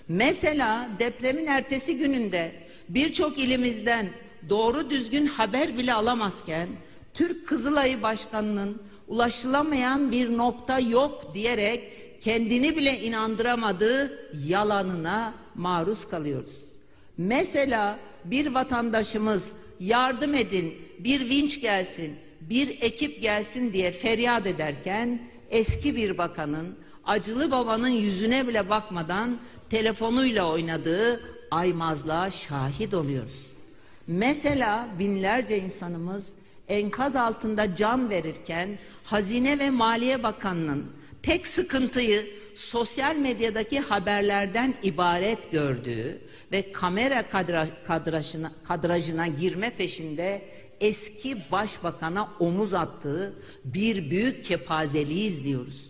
Mesela depremin ertesi gününde birçok ilimizden doğru düzgün haber bile alamazken Türk Kızılayı Başkanı'nın ulaşılamayan bir nokta yok diyerek kendini bile inandıramadığı yalanına maruz kalıyoruz. Mesela bir vatandaşımız yardım edin, bir vinç gelsin, bir ekip gelsin diye feryat ederken eski bir bakanın acılı babanın yüzüne bile bakmadan telefonuyla oynadığı aymazlığa şahit oluyoruz. Mesela binlerce insanımız enkaz altında can verirken Hazine ve Maliye Bakanı'nın tek sıkıntıyı sosyal medyadaki haberlerden ibaret gördüğü ve kamera kadrajına girme peşinde eski başbakana omuz attığı bir büyük kepazeliği izliyoruz.